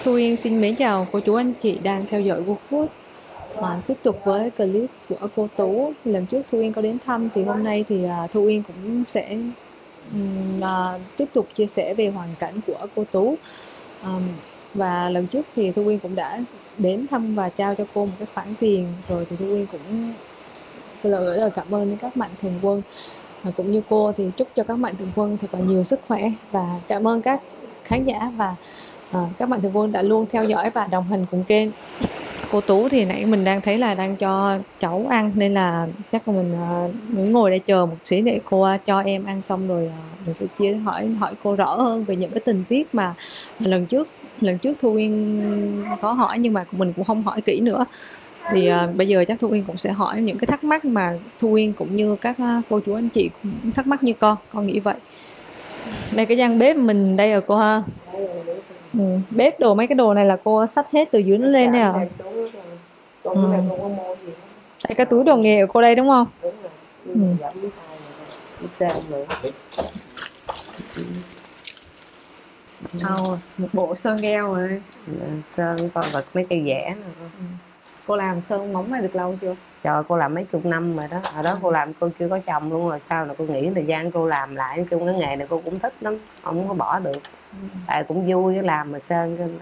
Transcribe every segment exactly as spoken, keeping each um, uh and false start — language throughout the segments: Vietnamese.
Thu Yên xin mến chào cô chú anh chị đang theo dõi Workfood. À, tiếp tục với clip của cô Tú. Lần trước Thu Yên có đến thăm thì hôm nay thì à, Thu Yên cũng sẽ ừm, à, tiếp tục chia sẻ về hoàn cảnh của cô Tú. À, và lần trước thì Thu Yên cũng đã đến thăm và trao cho cô một cái khoản tiền rồi, thì Thu Yên cũng gửi lời cảm ơn đến các mạnh thường quân. Và cũng như cô thì chúc cho các mạnh thường quân thật là nhiều sức khỏe, và cảm ơn các khán giả và à, các mạnh thường quân đã luôn theo dõi và đồng hành cùng kênh. Cô Tú thì nãy mình đang thấy là đang cho cháu ăn, nên là chắc là mình uh, ngồi đây chờ một xí để cô uh, cho em ăn xong rồi uh, mình sẽ chia hỏi hỏi cô rõ hơn về những cái tình tiết mà lần trước lần trước Thu Uyên có hỏi nhưng mà mình cũng không hỏi kỹ nữa. Thì uh, bây giờ chắc Thu Uyên cũng sẽ hỏi những cái thắc mắc mà Thu Uyên cũng như các uh, cô chú anh chị cũng thắc mắc như con con nghĩ vậy. Đây cái gian bếp mình đây rồi cô ha. Ừ. Bếp đồ mấy cái đồ này là cô xách hết từ dưới nó lên đây à? Còn Ừ. cái này con có mua gì đó. Đây cái túi đồ nghề của cô đây đúng không? Đúng rồi. Ừ. Giảm với tay rồi. Sao nữa. Oh, một bộ sơn gheo rồi. Sơn con vật mấy cây vẽ nè. Ừ. Cô làm sơn móng này được lâu chưa? Trời, cô làm mấy chục năm rồi đó. Hồi đó cô làm cô chưa có chồng luôn, rồi sau là cô nghĩ thời gian cô làm lại chung cái nghề này cô cũng thích lắm, không có bỏ được. Ừ. Tại cũng vui cái làm mà sơn cho.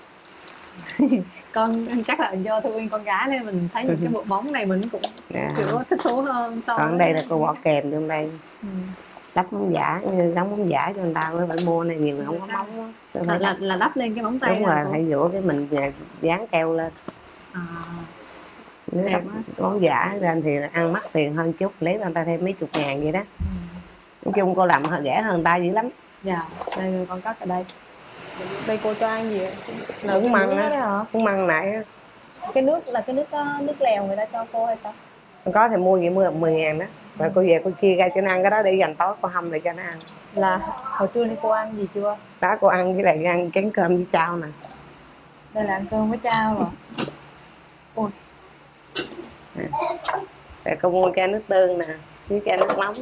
Con chắc là do Thu Uyên con gái nên mình thấy những cái bộ móng này mình cũng Yeah. kiểu thích thú hơn so Còn với... đây là cô bỏ kèm trong đây. Ừ. Đắp móng giả, đóng móng giả cho người ta mới phải mua này, nhiều người không có móng đó. Là, là, là đắp lên cái móng tay. Đúng rồi, phải dũa cái mình dán keo lên. À, Nếu đắp móng giả lên thì ăn mắc tiền hơn chút, lấy người ta thêm mấy chục ngàn vậy đó. Ừ. Nói chung cô làm rẻ hơn người ta dữ lắm. Dạ, đây rồi con cắt ở đây. Đây cô cho ăn gì ạ? Bún măng á, bún măng nãy á. Cái nước là cái nước nước lèo người ta cho cô hay sao? Có thì mua vậy mua mười ngàn đó. Rồi cô về cô chia ra cho nó ăn cái đó để dành tối cô hâm lại cho nó ăn. Là hồi trưa nay cô ăn gì chưa? Đó, cô ăn với lại ăn chén cơm với chao nè. Đây là ăn cơm với chao rồi. Ôi. Rồi cô mua chai nước tương nè, với chai nước nóng.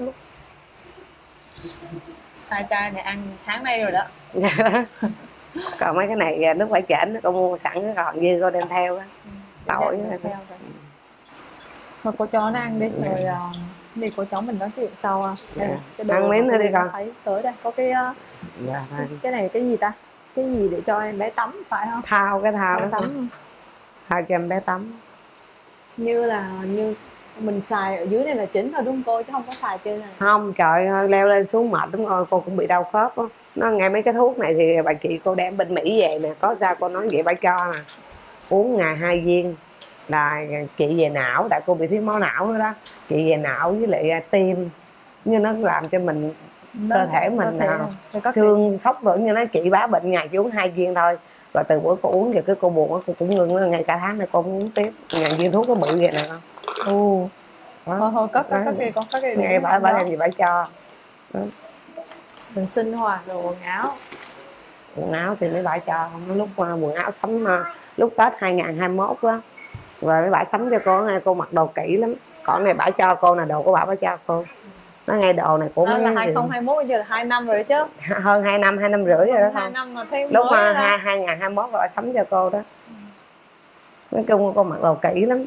Hai chai này ăn tháng nay rồi đó. Còn mấy cái này nước phải chảnh cô mua sẵn cái còn dư cô đem theo á. Tỏi đem theo rồi. Thôi cô cho nó ăn đi rồi uh, đi cô cháu mình nói chuyện sau. À. Đây, Dạ. cái đồ Ăn miếng nữa đi con. thấy tới đây có cái uh, dạ, cái, cái này cái gì ta? Cái gì để cho em bé tắm phải không? Thao, cái thao đó. Tắm. Thao cho em bé tắm. Như là như mình xài ở dưới này là chính rồi đúng không cô, chứ không có xài trên này? Không, trời ơi, leo lên xuống mệt đúng rồi, cô cũng bị đau khớp đó. Nó nghe mấy cái thuốc này thì bà chị cô đem bên Mỹ về nè, có sao cô nói vậy bà cho nè, uống ngày hai viên là chị về não, tại cô bị thiếu máu não nữa đó, chị về não với lại tim, như nó làm cho mình nó, cơ thể mình thể xương sốc nữa, như nó chị bá bệnh ngày chỉ uống hai viên thôi, rồi từ bữa cô uống giờ cái cô buồn cô cũng ngưng, ngày cả tháng này cô không uống tiếp, ngàn viên thuốc có bự vậy nè con. Ồ. Thôi thôi cất cất cất đi con, cất đi. Nghe bà bà đem gì bà cho. Đó. Mình sinh hoạt đồ quần áo. Quần áo thì mấy bà cho, lúc quần áo sắm lúc Tết hai nghìn hai mươi mốt đó, rồi mấy bà sắm cho cô, nghe cô mặc đồ kỹ lắm, còn này bà cho cô là đồ của bà bà cho cô, nó ngay đồ này của đó mấy là hai không hai mốt, giờ là hai năm rồi đó chứ, hơn hai năm, hai năm rưỡi rồi đó. hai năm mà thấy lúc mới hai hai nghìn hai mươi mốt bà sắm cho cô đó. Nói chung cô mặc đồ kỹ lắm.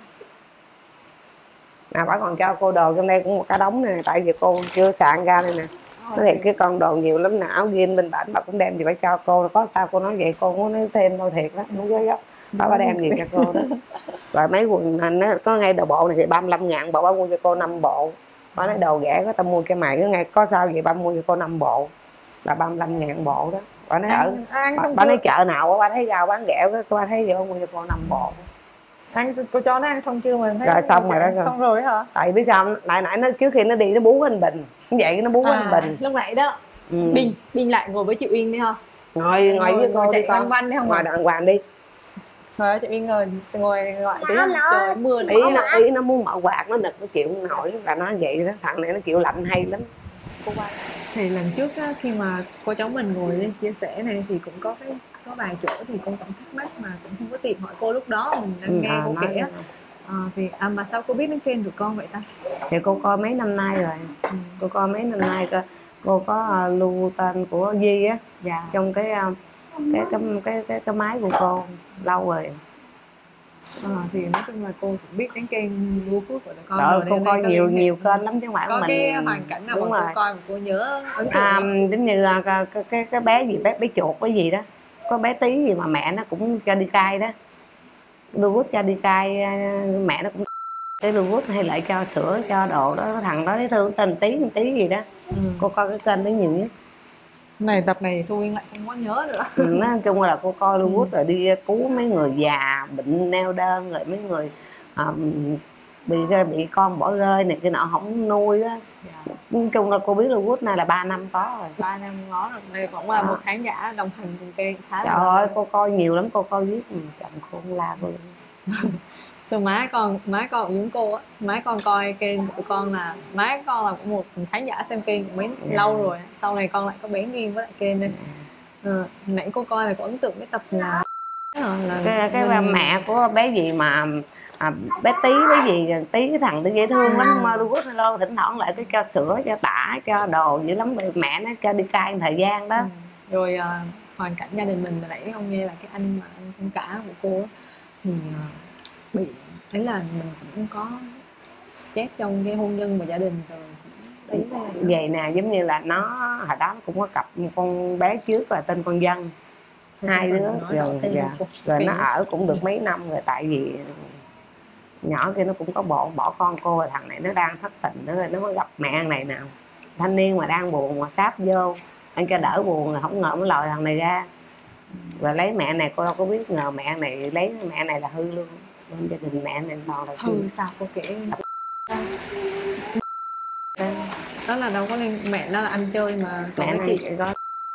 À, bà còn cho cô đồ trong đây cũng một cái đống này, tại vì cô chưa sạn ra đây nè. Nó thiệt cái con đồ nhiều lắm nè, áo jean bên bản bà cũng đem gì bà cho cô, có sao cô nói vậy, cô muốn nói thêm thôi thiệt đó, không có gấp. Bà bà đem gì cho cô đó. Rồi mấy quần nó có ngay đồ bộ này thì ba mươi lăm ngàn, bà bà mua cho cô năm bộ. Bà nói đồ rẻ có tao mua cho mày, cái ngày có sao vậy bà mua cho cô năm bộ là ba mươi lăm ngàn bộ đó. Bà nói ở bà, bà nói chợ nào bà thấy rau bán rẻ, bà thấy vậy mua cho cô năm bộ. Ăn cô cho nó ăn xong chưa mà thấy rồi xong rồi đó rồi. Xong rồi hả? Tại biết sao nãy nãy nó trước khi nó đi nó bú anh Bình, như vậy nó bú à, anh Bình lúc nãy đó. Ừ. Bình Bình lại ngồi với chị Uyên đi ha. Ngồi ngồi, ngồi với cô đi con. Văn đi không? Ngồi đàng hoàng đi. Rồi chị Uyên ngồi ngồi gọi tí. Trời mưa ý nó ý nó muốn mở quạt nó nực nó chịu không nổi, là nó vậy đó, thằng này nó chịu lạnh hay lắm. Cô Văn thì lần trước á, khi mà cô cháu mình ngồi lên chia sẻ này thì cũng có cái có vài chỗ thì con cũng thắc mắc mà cũng không có tìm hỏi cô, lúc đó mình đang ừ, nghe à, cô kể á. À, thì à, mà sao cô biết đến kênh của con vậy ta? Thì cô coi mấy năm nay rồi. Ừ. Cô coi mấy năm nay cô, cô có uh, lưu tên của Di á. Dạ. Trong cái uh, cái cái cái cái, cái máy của cô lâu rồi. À, thì nói chung là cô cũng biết đến kênh WooFood của con Rồi, rồi, cô nên coi có nhiều liên hệ. nhiều kênh lắm chứ không phải Có mình. cái hoàn cảnh nào mà Đúng cô rồi. coi mà cô nhớ ấn tượng À, không? giống như là cái, cái, cái, cái bé gì bé bé chuột cái gì đó, có bé tí gì mà mẹ nó cũng cho đi cai đó, Louis cho đi cai, mẹ nó cũng cái Louis hay lại cho sữa cho đồ đó, cái thằng đó thấy thương tên tí tí gì đó. Ừ. Cô coi cái kênh đó nhiều nhất. Này tập này Thu Uyên lại không có nhớ nữa. Ừ, nói chung là cô coi Louis rồi đi cứu mấy người già bệnh neo đơn, rồi mấy người um, bị bị con bỏ rơi này kia nọ không nuôi á. Dạ. Nói chung là cô biết Louis này là ba năm có rồi. ba năm ngó rồi, đây cũng là Đó. một khán giả đồng hành cùng kênh khá Trời là lâu. ơi, cô coi nhiều lắm, cô coi viết chồng cô không la cô. Sao má con má con cũng giống cô á, má con coi kênh của tụi con là má con là cũng một khán giả xem kênh cũng mấy Dạ. lâu rồi, sau này con lại có bén duyên với lại kênh nên ờ, nãy cô coi là có ấn tượng cái tập là là cái cái mình... mẹ của bé gì mà à, bé tí bé gì tí cái thằng nó dễ thương lắm, mà Louis lo thỉnh thoảng lại cái cho sữa cho tả cho đồ dữ lắm, mẹ nó cho đi cai thời gian đó. Ừ. Rồi uh, hoàn cảnh gia đình mình là nãy ông nghe là cái anh mà anh, anh cả của cô á, thì uh, bị ấy là mình cũng có stress trong cái hôn nhân và gia đình rồi đấy là vậy nè, giống như là nó hồi đó nó cũng có cặp một con bé trước là tên con Dân, hai đứa rồi, dạ. Rồi nó ở cũng được mấy năm rồi, tại vì nhỏ kia nó cũng có bộ bỏ con cô, rồi thằng này nó đang thất tình nữa, rồi nó mới gặp mẹ này nào, thanh niên mà đang buồn mà sáp vô anh cho đỡ buồn, rồi không ngờ mới lòi thằng này ra và lấy mẹ này. Cô đâu có biết, ngờ mẹ này lấy mẹ này là hư luôn, bên gia đình mẹ này toàn là hư. Sao cô kể đó là đâu có liên, mẹ nó là anh chơi mà mẹ cái này chị có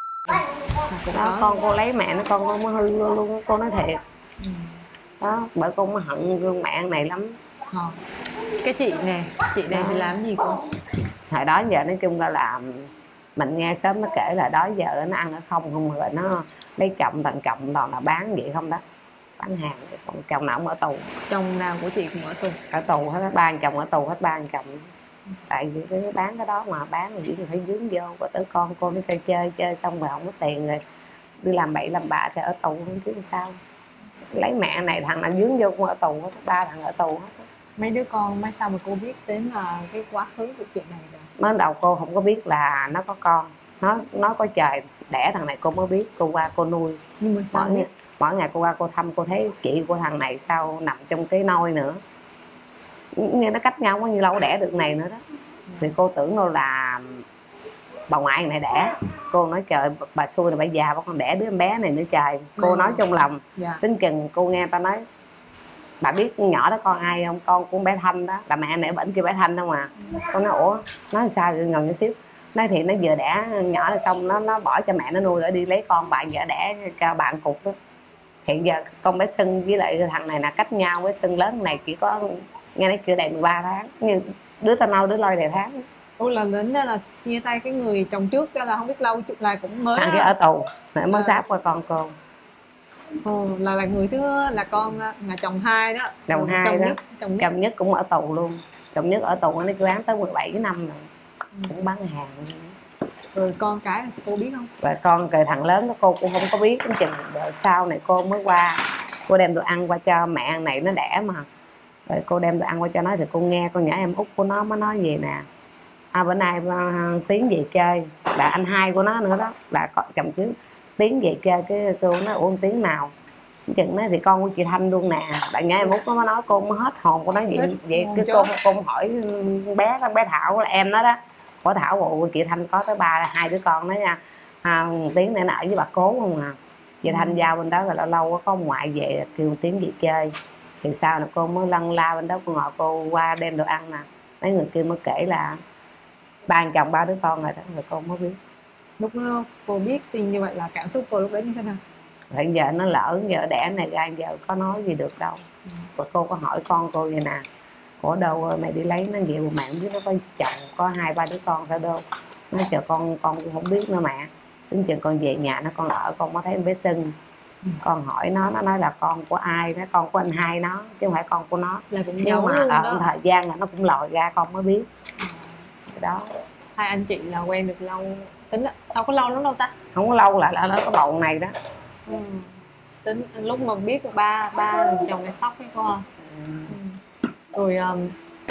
cũng đó, có. con cô lấy mẹ nó, con con mới hư luôn, luôn cô nói thiệt. Ừ. Đó, bởi con mới hận gương mẹ này lắm. Ờ. Cái chị nè, chị này thì làm gì cô? Hồi đó giờ nói chung là làm mình nghe sớm nó kể là đó giờ nó ăn ở không không, rồi nó lấy chồng thằng chồng toàn là bán vậy không đó, bán hàng, còn chồng nào cũng ở tù. Chồng nào của chị cũng ở tù? Ở tù hết, ba chồng ở tù hết, ba chồng. Tại vì cái bán cái đó mà bán rồi chỉ phải dướng vô, rồi tới con cô nó chơi chơi chơi xong rồi không có tiền rồi đi làm bậy làm bạ thì ở tù không chứ sao. Lấy mẹ này thằng nào dướng vô cũng ở tù hết, ba thằng ở tù hết. Mấy đứa con mấy sao mà cô biết đến là cái quá khứ của chị này rồi? Mới đầu cô không có biết là nó có con, nó nó có trời đẻ thằng này cô mới biết, cô qua cô nuôi. Nhưng mà sao mỗi, ngày, mỗi ngày cô qua cô thăm, cô thấy chị của thằng này sao nằm trong cái nôi nữa, như nó cách nhau bao nhiêu lâu đẻ được này nữa đó. Thì cô tưởng đâu là bà ngoại này đẻ, cô nói trời bà xui là bà già bà con đẻ đứa em bé này nữa trời. Cô ừ. nói trong lòng. Dạ. Tính chừng cô nghe ta nói bà biết con nhỏ đó con ai không, con của bé Thanh đó, là mẹ này bệnh kêu bé Thanh không à. Con nói ủa, nói sao ngần chút xíu, nói thì nó vừa đẻ nhỏ là xong nó nó bỏ cho mẹ nó nuôi rồi đi lấy con bạn vợ đẻ cho bạn cục đó. Hiện giờ con bé Sưng với lại thằng này là cách nhau, với Sưng lớn này chỉ có nghe nói chưa đầy mười ba tháng, như đứa tao nâu đứa lôi đầy tháng. Ủa là đến đây là chia tay cái người chồng trước là không biết lâu là cũng mới thằng kia ở tù mới à. Sát qua con cô. Ồ, là là người thứ là con là chồng hai đó, chồng hai chồng đó. nhất chồng nhất. chồng nhất cũng ở tù luôn, chồng nhất ở tù nó bán tới mười bảy năm rồi. Ừ. Cũng bán hàng. Rồi con cái là cô biết không? Và con cái thằng lớn đó cô cũng không có biết, đến chừng đợi sau này cô mới qua, cô đem đồ ăn qua cho mẹ này nó đẻ mà, rồi cô đem đồ ăn qua cho nó thì cô nghe con nhỏ em út của nó mới nói gì nè, à bữa nay Tiến về chơi, là anh hai của nó nữa đó, là chồng trước Tiến về chơi, cái cô nói ủa Tiến nào, chừng đó thì con của chị Thanh luôn nè, bạn nhỏ em út nó mới nói, cô mới hết hồn, cô nói vậy vậy cái cô cô hỏi bé đó, bé Thảo là em nó đó, của Thảo bộ chị Thanh có tới ba hai đứa con đó nha. À, Tiến này nó ở với bà cố không à, chị Thanh giao bên đó rồi lâu lâu có ngoại về kêu Tiến đi chơi, thì sau là cô mới lân la bên đó, cô ngồi cô qua đem đồ ăn nè, mấy người kia mới kể là ba chồng ba đứa con rồi đó, rồi cô mới biết. Lúc đó cô biết tin như vậy là cảm xúc cô lúc đấy như thế nào? Hiện giờ nó lỡ giờ đẻ này ra giờ có nói gì được đâu. Ừ. Rồi cô có hỏi con cô vậy nè, của đâu rồi mày đi lấy nó vậy mà mẹ không biết nó có chồng có hai ba đứa con sao đâu. Nó chờ con con cũng không biết nữa mẹ, đến chừng con về nhà nó con ở con mới thấy bé Sưng. Ừ. Con hỏi nó nó nói là con của ai đó, con của anh hai nó chứ không phải con của nó, là cũng nhưng mà ở thời gian là nó cũng lòi ra con mới biết. Ừ. Đó. Hai anh chị là quen được lâu, tính đâu có lâu lắm đâu ta, không có lâu là nó có bầu này đó. Ừ. Tính lúc mà biết ba ba là chồng này sốc với cô à. Ừ. Ừ. Rồi um,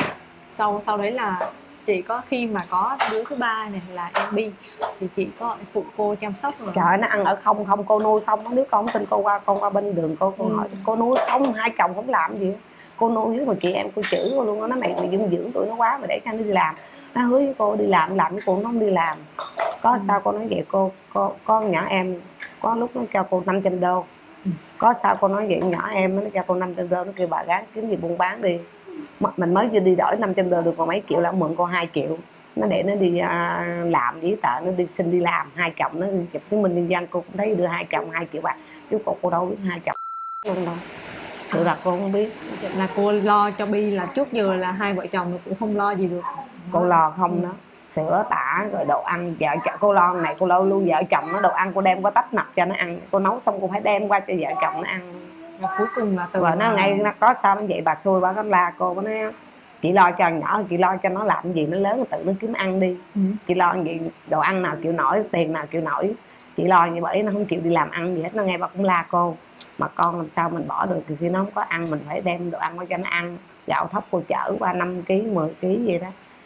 sau sau đấy là chị có khi mà có đứa thứ ba này là em Bi thì chị có phụ cô chăm sóc rồi Trời không? ơi, nó ăn ở không không cô nuôi không, nếu con không tin cô qua con qua bên đường cô cô Ừ. hỏi cô nuôi không, hai chồng không làm gì cô nuôi. Nếu mà chị em cô chửi cô luôn đó, nó mày mày dinh dưỡng tụi nó quá mà để cho nó đi làm. Nó hứa với cô đi làm làm với cô nó không đi làm. Có Ừ. sao cô nói vậy cô cô con nhỏ em có lúc nó cho cô năm trăm đô. Ừ. Có sao cô nói vậy nhỏ em nó cho cô năm trăm đô, nó kêu bà gắng kiếm gì buôn bán đi. Mình mới vừa đi đổi năm trăm đô được còn mấy triệu, là mượn cô hai triệu nó để nó đi uh, làm giấy tờ, nó đi xin đi làm. Hai chồng nó đi chụp chứng minh nhân dân, cô cũng thấy đưa hai chồng hai triệu bạc chứ cô cô đâu biết hai chồng luôn đâu, tự là cô không biết. Là cô lo cho Bi là trước giờ là hai vợ chồng cũng không lo gì được. Cô lo không Ừ. đó, sữa tả rồi đồ ăn vợ chồng cô lo này cô lo luôn. Vợ chồng nó đồ ăn cô đem qua tách nập cho nó ăn, cô nấu xong cô phải đem qua cho vợ chồng nó ăn. Và cuối cùng là từ Rồi nó mà... ngay nó có sao nó vậy bà xui bà có la cô, nó nói chị lo cho nhỏ, chị lo cho nó làm gì nó lớn tự nó kiếm ăn đi. Ừ. Chị lo gì đồ ăn nào chịu nổi, tiền nào chịu nổi, chị lo như vậy nó không chịu đi làm ăn gì hết. Nó nghe bà cũng la cô, mà con làm sao mình bỏ được, khi nó không có ăn mình phải đem đồ ăn qua cho nó ăn. Gạo thóc cô chở qua năm ký mười ký vậy đó.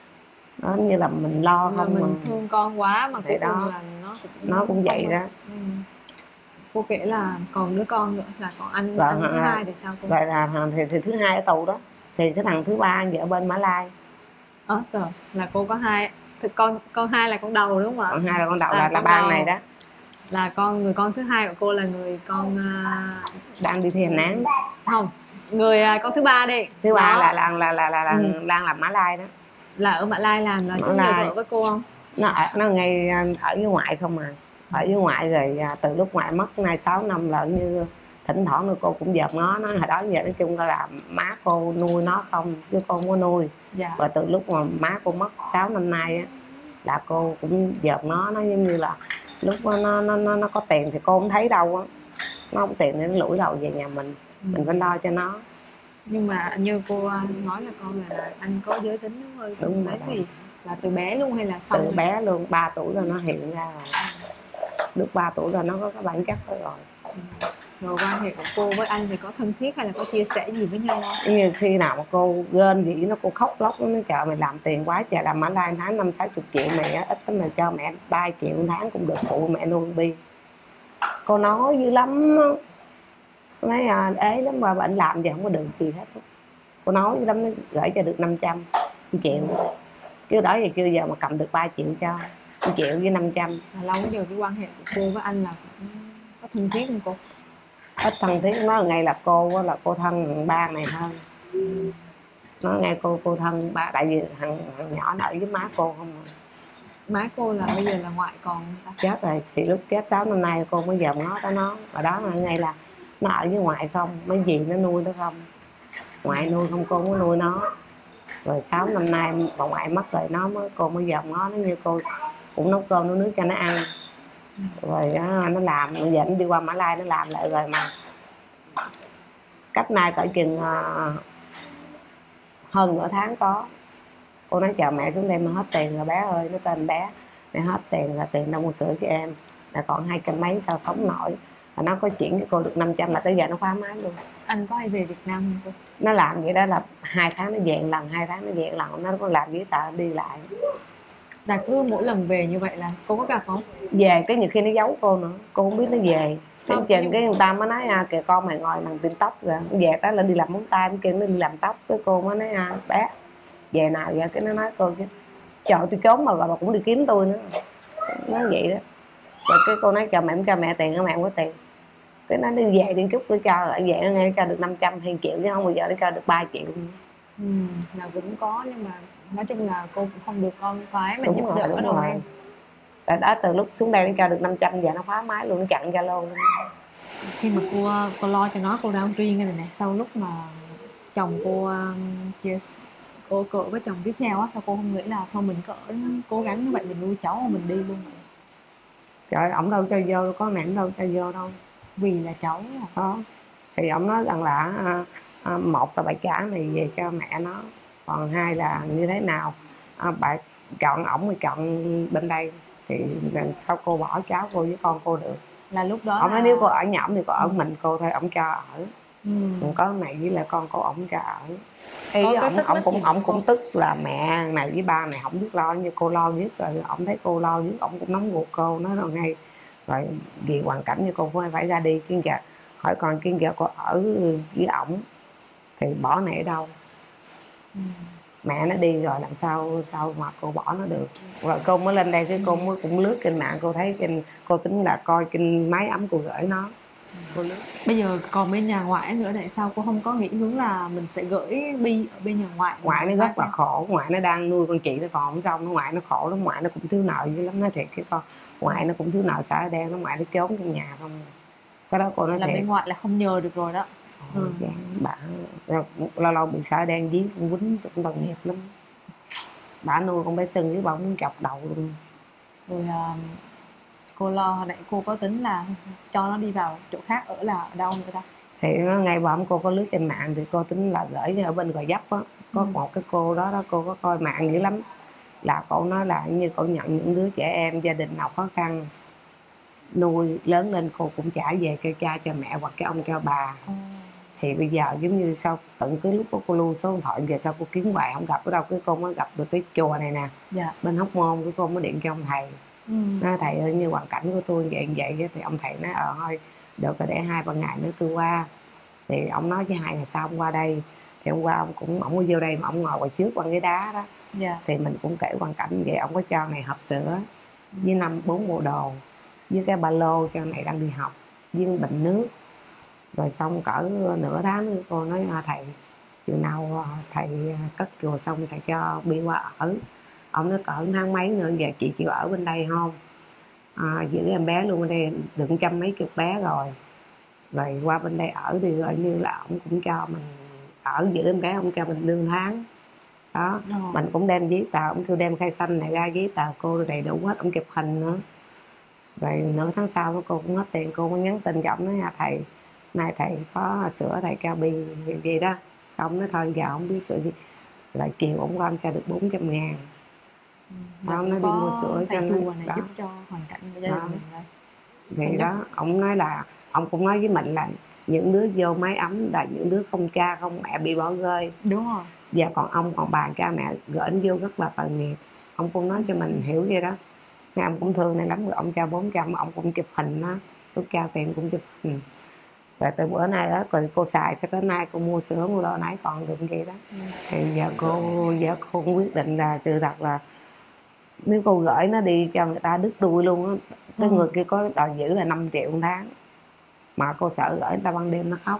Nó như là mình lo là không mình mà. thương con quá mà Thì cuối cùng đó là nó cũng nó cũng vậy không đó. được. Ừ. Cô kể là còn đứa con nữa là còn anh Rồi, anh thứ à, hai thì sao cô? rồi là thì, thì thứ hai ở tù đó, thì cái thằng thứ ba ở bên Mã Lai. Ờ, rồi là cô có hai thì con con hai là con đầu đúng không ạ? Còn hai là con đầu Là là là con bang này đầu đó, là con người con thứ hai của cô là người con à, đang đi thi hành án. không, người à, con thứ ba đi. Thứ ba Đó. là là là là là, là Ừ. đang làm Mã Lai đó. Là ở Mã Lai làm là Mã trước giờ có Lai ở với cô không? nó ở nó ngay ở với ngoại không à, ở với ngoại rồi à, từ lúc ngoại mất nay sáu năm lận, như thỉnh thoảng nữa cô cũng dòm ngó nó. Hồi đó giờ nói chung là má cô nuôi nó không chứ con không có nuôi. Dạ. Và từ lúc mà má cô mất sáu năm nay á, là cô cũng dòm ngó nó, giống như là lúc nó nó nó, nó có tiền thì cô không thấy đâu á, nó không tiền thì nó lủi đầu về nhà mình. Ừ. Mình phải lo cho nó. Nhưng mà như cô à, nói là con là anh có giới tính hơi Đúng đấy rồi. thì là từ bé luôn hay là sau Từ này? bé luôn, ba tuổi rồi nó hiện ra rồi. Lúc ba tuổi rồi nó có cái bản chất đó rồi. Ừ. Rồi quan hệ của cô với anh thì có thân thiết hay là có chia sẻ gì với nhau không? Như khi nào mà cô gên gì nó cô khóc lóc, nó chờ mày làm tiền quá trời, làm Mã Lai tháng năm sáu chục triệu mày á, ít lắm mày cho mẹ ba triệu một tháng cũng được phụ mẹ nuôi Bi. Cô nói dữ lắm, nói à, ế lắm mà bệnh làm gì không có được gì hết. Cô nói dữ lắm, nó gửi cho được năm trăm triệu, chứ đó giờ chưa giờ mà cầm được ba triệu cho một triệu với năm trăm. Là lâu giờ cái quan hệ của cô với anh là cũng có thân thiết không cô? Ít thân thiết, nó ngay là cô là cô thân ba này hơn. Nó nghe cô cô thân ba, tại vì thằng, thằng nhỏ nó ở với má cô không à. Má cô là bây giờ là ngoại còn ta? Chết rồi, thì lúc chết sáu năm nay cô mới dòm ngó tới nó. Và đó là ngay là nó ở với ngoại không, mấy gì nó nuôi nó không, ngoại nuôi không, cô mới nuôi nó. Rồi sáu năm nay bà ngoại mất rồi nó mới cô mới dòm ngó nó, như cô cũng nấu cơm nấu nước cho nó ăn. Rồi đó, nó làm bây giờ nó đi qua Mã Lai nó làm lại rồi, mà cách nay cỡ chừng uh, hơn nửa tháng có. Cô nói chờ mẹ xuống đây mà hết tiền rồi bé ơi, nó tên bé, mẹ hết tiền là tiền đâu mua sữa cho em, là còn hai trăm mấy sao sống nổi. Và nó có chuyển cho cô được năm trăm là tới giờ nó phá máy luôn. Anh có hay về Việt Nam không cô? Nó làm vậy đó là hai tháng nó về lần, hai tháng nó về lần, nó có làm giấy tờ đi lại. Dạ cứ mỗi lần về như vậy là cô có gặp không? Về cái nhiều khi nó giấu cô nữa, cô không biết nó về. Xong chừng cái người ta mới nói à, kìa con mày ngồi bằng tiệm tóc rồi. Về tới là đi làm móng tay, kia nó đi làm tóc. Cái cô mới nói à, bé về nào vậy? Cái nó nói cô chứ trời tôi trốn mà rồi mà cũng đi kiếm tôi nữa. Nói vậy đó. Rồi cái cô nói chờ mẹ cho mẹ tiền, mẹ không có tiền. Cái nó đi về đi chút nó cho, lại về nó nghe cho được năm trăm hay triệu chứ không bao giờ nó cho được ba triệu. Ừ, là cũng có nhưng mà nói chung là cô cũng không được con cái mà Đúng giúp rồi, đỡ đúng đâu rồi. em. Tại đó từ lúc xuống đây nó cho được năm trăm, giờ nó phá máy luôn, nó chặn Zalo luôn. Khi mà cô cô lo cho nó, cô ra riêng cái này nè, sau lúc mà chồng cô um, chia cô cỡ với chồng tiếp theo á, sao cô không nghĩ là thôi mình cỡ cố gắng như vậy mình nuôi cháu mà mình đi luôn vậy? Trời ổng đâu cho vô, có mẹ đâu cho vô đâu. Vì là cháu à. Đó thì ổng nói rằng là à, à, một là bà trả này về cho mẹ nó, còn hai là như thế nào à, bà chọn ổng hay chọn bên đây thì làm sao cô bỏ cháu cô với con cô được. Là lúc đó ông là... nói nếu cô ở nhõm thì cô ở ừ. mình cô thôi, ông cho ở. Ừ. Còn có này với là con cô ổng cho ở. Ý Có cái ổng xích ổng mích gì cũng ổng không cũng cô? tức là mẹ này với ba này không biết lo, như cô lo nhất rồi ổng thấy cô lo nhất ổng cũng nóng ruột cô, nói rồi ngay rồi vì hoàn cảnh như cô phải phải ra đi kiên kìa, hỏi còn kiên kìa cô ở với ổng thì bỏ này ở đâu. Ừ. Mẹ nó đi rồi làm sao sao mà cô bỏ nó được. Rồi cô mới lên đây cái cô mới cũng lướt trên mạng, cô thấy trên, cô tính là coi trên máy ấm cô gửi nó. Cô lướt. Bây giờ còn bên nhà ngoại nữa, tại sao cô không có nghĩ hướng là mình sẽ gửi Bi ở bên nhà ngoại Ngoại nó ba rất là theo? khổ, ngoại nó đang nuôi con chị nó còn không xong, ngoại nó khổ lắm, ngoại nó cũng thiếu nợ dữ lắm, nói thiệt cái con ngoại nó cũng thiếu nợ xã đen, nó ngoại nó trốn trong nhà không. Cái đó cô nói Là thiệt. bên ngoại là không nhờ được rồi đó. Ừ. Bà lâu lâu bị xã đen giết con quýnh cũng tội nghiệp lắm. Bà nuôi con bé Sưng với bà muốn chọc đầu luôn. Rồi uh, cô lo hồi nãy cô có tính là cho nó đi vào chỗ khác ở là ở đâu nữa ta? Thì nó ngay bữa cô có lướt trên mạng thì cô tính là gửi ở bên Gò Vấp á, có ừ. một cái cô đó đó cô có coi mạng dữ lắm, là cô nói là như cô nhận những đứa trẻ em gia đình nào khó khăn nuôi lớn lên cô cũng trả về cho cha cho mẹ hoặc cái ông cho bà. ừ. Thì bây giờ giống như sau tận cái lúc cô lưu số điện thoại về sau cô kiếm hoài không gặp ở đâu, cái cô mới gặp được cái chùa này nè. Dạ. Bên Hóc Môn, cái cô mới điện cho ông thầy. ừ. Nói thầy ơi như hoàn cảnh của tôi vậy vậy thì ông thầy nói ờ thôi được rồi để hai ba ngày nữa tôi qua. Thì ông nói với hai ngày sau ông qua đây, thì hôm qua ông cũng ông có vô đây mà ông ngồi ngoài trước qua cái đá đó. Dạ. Thì mình cũng kể hoàn cảnh vậy, ông có cho này hộp sữa ừ. với năm bốn bộ đồ với cái ba lô cho này đang đi học với bình nước. Rồi xong cỡ nửa tháng nữa cô nói thầy chừng nào thầy cất chùa xong thầy cho Bi qua ở. Ông nói cỡ tháng mấy nữa về chị chịu ở bên đây không, à, giữ em bé luôn, bên đây đựng trăm mấy chục bé rồi rồi qua bên đây ở thì gọi như là ông cũng cho mình ở giữ em bé, ông cho mình lương tháng đó. ừ. Mình cũng đem giấy tờ, ông kêu đem khai xanh này ra giấy tờ cô đầy đủ hết, ông chụp hình nữa. Rồi nửa tháng sau cô cũng hết tiền, cô mới nhắn tin cho ông nói thầy nay thầy có sữa thầy cho Bi gì, gì đó. Ông nói thôi giờ không biết sữa gì, lại chiều ông qua cho được bốn trăm ngàn. ừ. Ông nói đi mua sữa cho nó này đó. Giúp cho hoàn cảnh của gia đình mình đây. Thì đó ông nói là ông cũng nói với mình là những đứa vô mái ấm là những đứa không cha không mẹ bị bỏ rơi. Đúng rồi. Và còn ông còn bà cha mẹ gửi anh vô rất là tội nghiệp, ông cũng nói cho mình hiểu vậy đó. Nên ông cũng thương này lắm, rồi ông cho bốn trăm, ông cũng chụp hình đó, lúc trao tiền cũng chụp hình. Rồi từ bữa nay đó rồi cô xài cho tới nay cô mua sữa mua đồ nãy còn được vậy đó. ừ. Thì giờ cô giờ cô cũng quyết định là sự thật là nếu cô gửi nó đi cho người ta đứt đuôi luôn á. Cái ừ. người kia có đòi giữ là năm triệu một tháng mà cô sợ gửi người ta ban đêm nó khóc.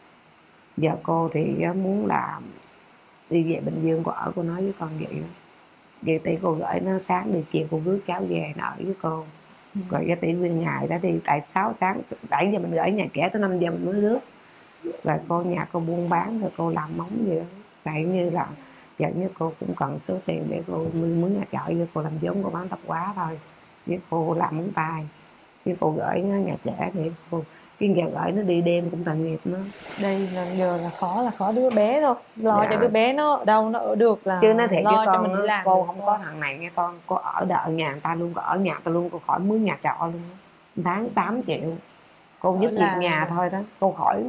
Giờ cô thì muốn là đi về Bình Dương cô ở, cô nói với con vậy đó. Vậy thì cô gửi nó sáng đi chiều cô rước cháu về nó ở với cô. ừ. Rồi cái tỷ nguyên ngày đó đi tại sáu sáng bảy giờ mình gửi nhà trẻ tới năm giờ mình mới rước. Rồi cô nhà cô buôn bán rồi cô làm móng vậy đó. Vậy như là giờ như cô cũng cần số tiền để cô mướn nhà trọ với cô làm giống cô bán tạp hóa thôi, với cô làm móng tay, với cô gửi nhà trẻ thì cô cái giờ gửi nó đi đêm cũng tội nghiệp nó. Đây là giờ là khó là khó đứa bé thôi, lo dạ. cho đứa bé nó ở đâu nó ở được là chứ nói thiệt lo với con cho mình đi làm cô được không thôi. có thằng này nghe con, cô ở đợi nhà người ta luôn, cô ở nhà ta luôn, cô khỏi mướn nhà trọ luôn, tháng tám triệu cô giúp việc nhà thôi đó, cô khỏi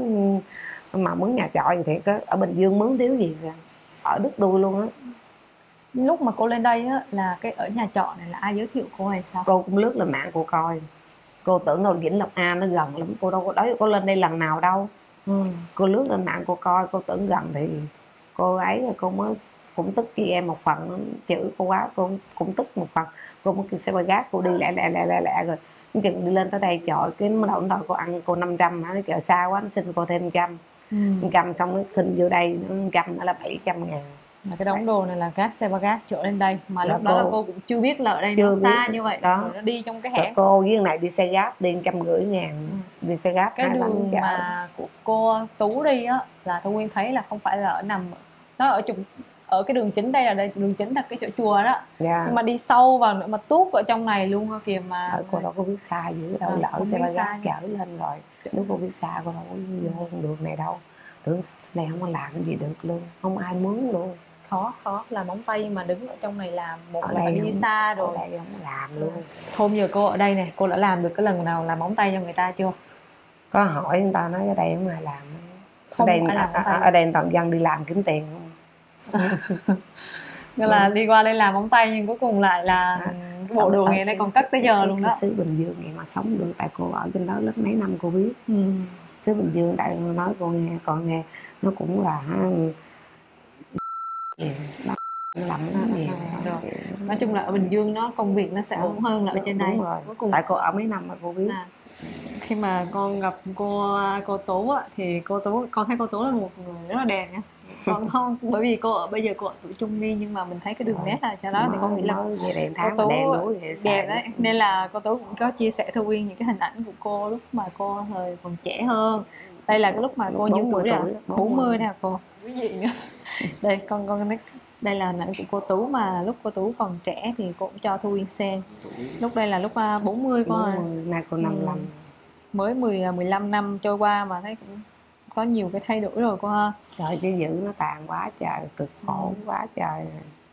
mà mướn nhà trọ gì thiệt á, ở Bình Dương mướn thiếu gì ra, ở đứt đuôi luôn á. Lúc mà cô lên đây á là cái ở nhà trọ này là ai giới thiệu cô hay sao? Cô cũng lướt lên mạng cô coi, cô tưởng đâu Vĩnh Lộc A nó gần lắm, cô đâu có đấy, cô lên đây lần nào đâu. ừ. Cô lướt lên mạng cô coi, cô tưởng gần thì cô ấy cô mới cũng tức với em một phần, chữ cô quá cô cũng tức một phần, cô mới kêu xe ba gác cô đi lẹ lẹ lẹ lẹ lẹ rồi chừng đi lên tới đây chọi cái mới đầu đòi cô ăn cô năm trăm hả, nó kêu xa quá, nó xin cô thêm trăm. ừ. Trăm xong nó khinh vô đây nó trăm nữa là bảy trăm ngàn. Là cái đống đồ này là gác xe ba gác chở lên đây mà là lúc cô, đó là cô cũng chưa biết là ở đây chưa nó xa biết, như vậy đó. Rồi nó đi trong cái hẻm. Cô với này đi xe gáp đi trăm rưỡi ngàn. ừ. Đi xe gáp cái đường mà của cô Tú đi á là Thu Nguyên thấy là không phải là ở nằm nó ở trục ở cái đường chính, đây là đây đường chính là cái chỗ chùa đó. yeah. Nhưng mà đi sâu vào nữa mà tuốt ở trong này luôn kìa mà. Ở cô đâu có biết xa dữ đâu, à, lỡ xe ba gác chở lên rồi. Nếu cô biết xa cô đâu có vô đường này đâu, tưởng này không có làm gì được luôn, không ai mướn luôn. khó khó làm móng tay mà đứng ở trong này làm, một Ở là phải đây đi không, xa rồi. ở đây không làm luôn. Thôi giờ cô ở đây này, cô đã làm được cái lần nào làm móng tay cho người ta chưa? Có hỏi người ta nói ở đây không ai làm. Ở Không đây ai làm móng ở, tay. ở đây toàn dân đi làm kiếm tiền không. Nên là đi qua đây làm móng tay nhưng cuối cùng lại là À, cái bộ đồ nghề này còn cất tới giờ cái, luôn cái đó. xứ Bình Dương này mà sống được, tại cô ở trên đó lớp mấy năm cô biết. Ừ. Xứ Bình Dương tại nói cô nghe, còn nghe nó cũng là nhiều nó làm À, nhiều. à, rồi. Nói chung là ở Bình Dương nó công việc nó sẽ ổn hơn là ở trên đây. Đúng rồi. Cuối cùng Tại cô ở mấy năm mà cô biết. à, khi mà con gặp cô cô Tú á, thì cô Tú con thấy cô Tú là một người rất là đẹp nha. Còn không, bởi vì cô ở bây giờ cô ở tuổi trung niên nhưng mà mình thấy cái đường nét là cho đó thì con nghĩ là về đèn cô tháng Tú đen đuối đẹp đấy, nên là cô Tú cũng có chia sẻ Thu Uyên những cái hình ảnh của cô lúc mà cô thời còn trẻ hơn. Đây là cái lúc mà cô nhiêu tuổi rồi? bốn mươi nè cô. Quý vị nữa. Đây con con đây là hình ảnh của cô Tú mà lúc cô Tú còn trẻ thì cô cũng cho Thu Uyên xem. Lúc đây là lúc bốn mươi con rồi. Nay cô năm mươi lăm. Mới mười mười lăm năm trôi qua mà thấy cũng có nhiều cái thay đổi rồi cô ha. Trời chứ giữ nó tàn quá trời, cực khổ ừ. quá trời.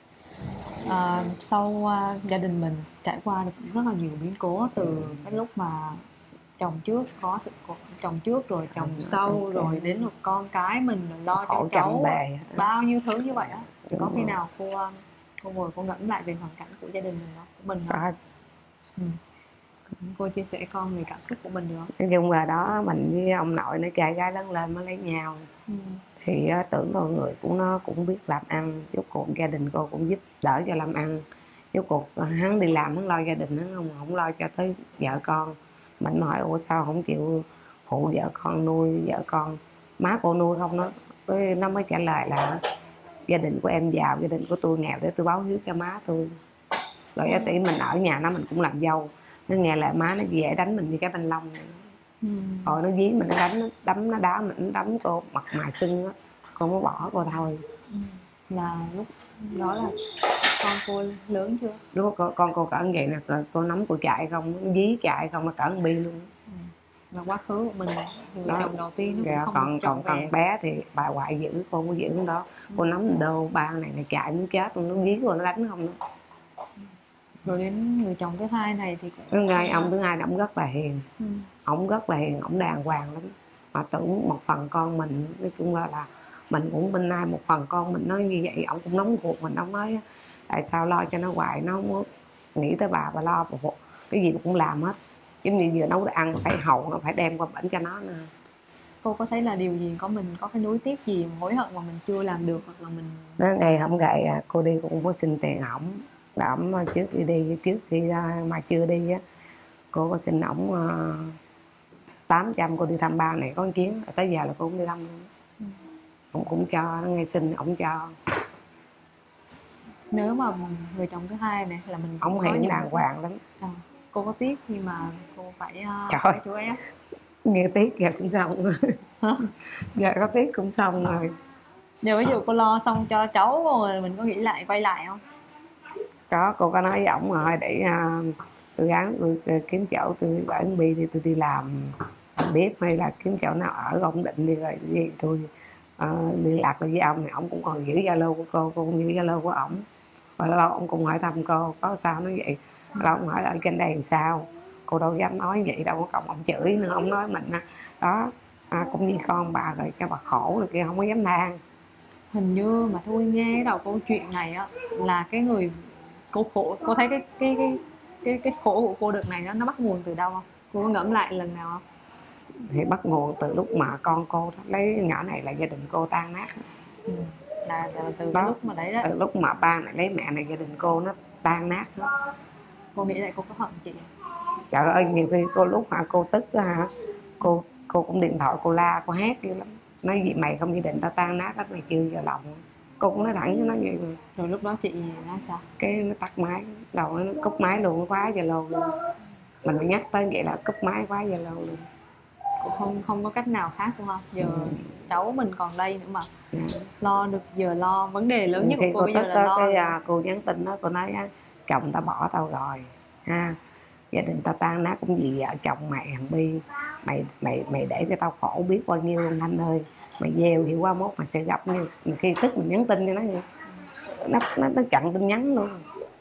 À, sau uh, gia đình mình trải qua được rất là nhiều biến cố từ ừ. cái lúc mà chồng trước có sự chồng trước rồi chồng ừ, sau okay. rồi đến lượt con cái mình rồi lo cho cháu bề. Bao nhiêu thứ như vậy á. Thì có khi nào cô cô ngồi cô ngẫm lại về hoàn cảnh của gia đình mình đó, của mình không? Ừ. Cô chia sẻ con về cảm xúc của mình được không? Nói chung là đó mình với ông nội nó trai gái lớn lên mới lấy nhau. Ừ. Thì uh, tưởng đâu người cũng nó cũng biết làm ăn, chút cuộc gia đình cô cũng giúp đỡ cho làm ăn, chút cuộc hắn đi làm hắn lo gia đình, hắn không không lo cho tới vợ con. Mình hỏi ủa sao không chịu phụ vợ con nuôi vợ con, má cô nuôi không? Nó nó mới trả lời là gia đình của em giàu, gia đình của tôi nghèo để tôi báo hiếu cho má tôi. Rồi ừ. tỷ mình ở nhà nó mình cũng làm dâu, nó nghe lời má nó dễ đánh mình như cái banh lông này. Ừ. Rồi nó dí mình, nó đánh, nó đấm, nó đá mình, nó đấm cô mặt mày sưng á, cô mới bỏ cô thôi. Ừ. Là lúc đó là con cô lớn chưa? Lúc con, con cô cỡ vậy nè, cô nắm cô chạy không, nó dí chạy không, nó cỡ bi luôn. Ừ. Và quá khứ của mình người đó, chồng đầu tiên nó dạ, cũng không còn còn còn bé thì bà ngoại giữ cô, có giữ đó. Ừ. Cô nắm đô ba này này chạy muốn chết luôn, nó dí cô nó đánh không nữa. Rồi đến người chồng thứ hai này thì cũng ngay ông thứ hai ông rất là hiền. Ừ. Ông rất là hiền, ông đàng hoàng lắm, mà tưởng một phần con mình nói chung là, là mình cũng bên nay một phần con mình nói như vậy, ông cũng nóng ruột mình, ông nói tại sao lo cho nó hoài, nó không nghĩ tới bà bà lo một cái gì cũng làm hết, giống như vừa nấu đồ ăn phải hầu nó phải đem qua bển cho nó nè. Cô có thấy là điều gì có mình có cái nuối tiếc gì hối hận mà mình chưa làm được hoặc là mình nó ngày không gậy à, cô đi cũng có xin tiền ổng, là ổng trước khi đi trước khi ra mà chưa đi á cô có xin ổng uh, tám trăm cô đi thăm ba này có một chuyến, tới giờ là cô cũng đi thăm luôn. Ừ. Ông cũng cho, nó ngày sinh ổng cho. Nếu mà người chồng thứ hai này là mình ông hiền đàng hoàng lắm. À, cô có tiếc nhưng mà cô phải uh, phải chú ép nghe tiếc giờ cũng xong rồi. Giờ có tiếc cũng xong rồi. Giờ ví dụ cô lo xong cho cháu rồi mình có nghĩ lại quay lại không? Có, cô có nói với ổng rồi để uh, tôi gắng tôi kiếm chỗ tôi ở Bi thì tôi đi làm bếp hay là kiếm chỗ nào ở ổn định đi rồi gì tôi uh, liên lạc với ông này, ổng cũng còn giữ Zalo của cô, cô cũng giữ Zalo của ổng, và lâu ông cũng hỏi thăm cô có sao nói vậy, lâu ông hỏi ở trên đây làm sao, cô đâu dám nói vậy đâu, có cộng ông chửi nữa, ông nói mình đó à, cũng như con bà rồi cái bà khổ rồi kia không có dám than. Hình như mà thôi nghe cái đầu câu chuyện này á là cái người cô khổ, cô thấy cái cái cái cái cái khổ của cô đợt này nó nó bắt nguồn từ đâu không? Cô có ngẫm lại lần nào không? Thì bắt nguồn từ lúc mà con cô lấy nhỏ này là gia đình cô tan nát. Ừ. Là, là từ đó, lúc mà đấy đó. Từ lúc mà ba này lấy mẹ này gia đình cô nó tan nát hết. Cô nghĩ lại cô có hận chị? Trời ơi nhiều khi cô lúc mà cô tức hả, cô cô cũng điện thoại cô la cô hét dữ lắm, nói gì mày không gia đình tao tan nát hết mày chưa giờ lòng, cô cũng nói thẳng với nó vậy mà. Rồi lúc đó chị nói sao? Cái nó tắt máy, đầu nó cúp máy luôn, nó khóa Zalo luôn, mình phải nhắc tới vậy là cúp máy khóa Zalo luôn. Cũng không không có cách nào khác đúng không? Giờ ừ. cháu mình còn đây nữa mà. Yeah. Lo được giờ lo vấn đề lớn nhất khi của cô bây giờ là lo cái à, cô nhắn tin đó cô nói chồng tao bỏ tao rồi ha, gia đình tao tan nát cũng vì vợ chồng mày thằng Bi, mày mày mày để cho tao khổ biết bao nhiêu Thanh ơi, mày gieo thì qua mốt mày sẽ gặp như khi tức mình nhắn tin cho nó vậy. nó nó, nó chặn tin nhắn luôn.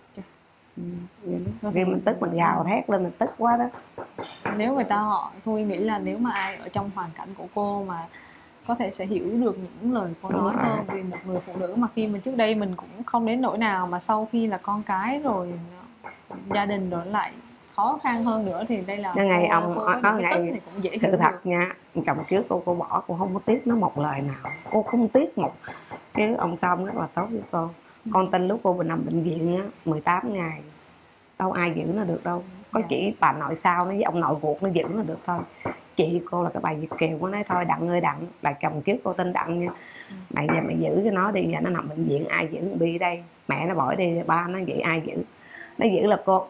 Ừ. Khi mình tức mình gào thét lên, mình tức quá đó. Nếu người ta họ Thôi nghĩ là nếu mà ai ở trong hoàn cảnh của cô mà có thể sẽ hiểu được những lời cô nói hơn, vì một người phụ nữ mà khi mình trước đây mình cũng không đến nỗi nào, mà sau khi là con cái rồi gia đình rồi lại khó khăn hơn nữa, thì đây là ngày cô, ông cô có nó những cái ngày tức thì cũng dễ sự hiểu thật được. nha, chồng trước cô cô bỏ, cô không có tiếc nó một lời nào, cô không tiếc một cái. Ông Song rất là tốt với cô. Con tin lúc cô nằm bệnh viện á mười tám ngày đâu ai giữ nó được đâu, có chỉ bà nội sau nó với ông nội ruột nó giữ nó được thôi. Chị cô là cái bà Việt kiều, có nói thôi Đặng ơi Đặng, là chồng trước cô tên Đặng nha, mày giờ mày giữ cho nó đi, giờ nó nằm bệnh viện ai giữ con Bi đây, mẹ nó bỏ đi, ba nó vậy ai giữ, nó giữ là cô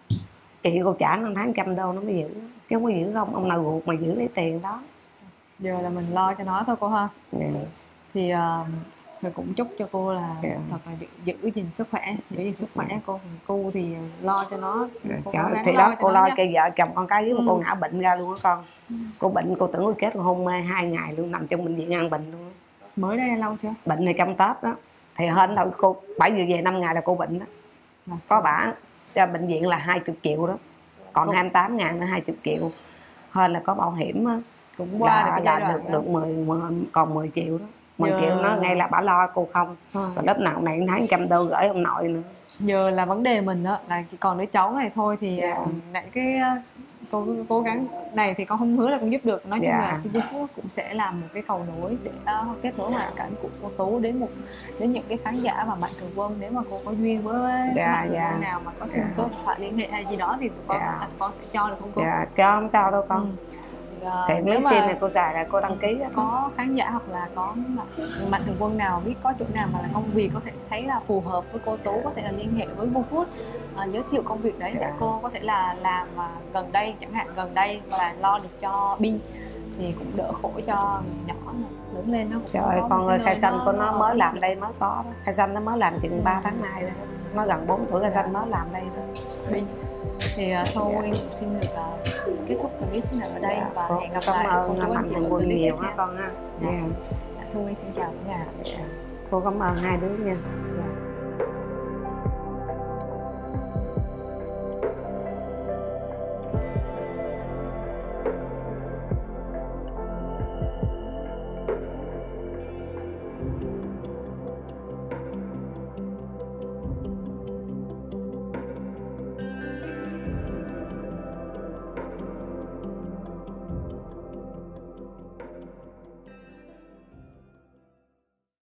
chị cô trả nó tháng trăm đô nó mới giữ, chứ không có giữ không, ông nào ruột mà giữ lấy tiền đó. Giờ là mình lo cho nó thôi cô ha. Yeah. Thì uh, tôi cũng chúc cho cô là Yeah. thật là giữ, giữ gìn sức khỏe, giữ gìn sức khỏe. Yeah. Cô cô thì lo cho nó, cô Yeah. cố gắng Thì lo đó cho cô nó lo nha. cho vợ chồng con cái, với Ừ. mà cô ngã bệnh ra luôn á con. Ừ. Cô bệnh, cô tưởng cô chết, cô hôn mê hai ngày luôn, nằm trong bệnh viện ăn bệnh luôn. Mới đây lâu chưa? Bệnh này trong Tết đó thì hên thôi, cô bảy giờ về năm ngày là cô bệnh đó. À, có bả cho bệnh viện là hai mươi triệu đó, còn cô... hai mươi tám ngàn nữa hai mươi triệu, hên là có bảo hiểm á, cũng qua là, được là được được mười, còn mười triệu đó. Mười giờ... triệu nó ngay là bả lo cô không. À. Rồi lớp nào này tháng trăm đô gửi ông nội nữa. Giờ là vấn đề mình đó là chỉ còn đứa cháu này thôi, thì yeah. Nãy cái cô cố gắng này thì con không hứa là con giúp được, nói chung yeah. là Chi Phú cũng sẽ làm một cái cầu nối để uh, kết nối hoàn cảnh của cô Tú đến một đến những cái khán giả và Mạnh Thường Quân. Nếu mà cô có duyên với yeah, Mạnh Thường yeah. Quân nào mà có xin yeah. số điện thoại liên hệ hay gì đó thì con yeah. con sẽ cho được không cô? Dạ, cho không sao đâu con. Ừ. Thì nếu sim này cô xài là cô đăng ký đó. Có khán giả hoặc là có Mạnh Thường Quân nào biết có chỗ nào mà là công việc có thể thấy là phù hợp với cô Tú, có thể là liên hệ với GoFood, uh, giới thiệu công việc đấy để yeah. cô có thể là làm uh, gần đây chẳng hạn, gần đây và lo được cho Bin thì cũng đỡ khổ cho người nhỏ này. Lớn lên nó cũng trời ơi con ơi, Khai Xanh của nó, nó mới làm đây mới có đó. Khai Xanh nó mới làm chừng ba tháng nay đó, nó gần bốn tuổi. Khai Xanh mới làm đây đó. Bin thì uh, thôi Nguyên yeah. xin được uh, kết thúc clip này ở đây yeah. và hẹn gặp lại cô chú anh chị ở clip nhiều ha con ha. Dạ. Yeah. Thu Nguyên xin chào cả nhà. Yeah. Cô cảm ơn hai đứa nha.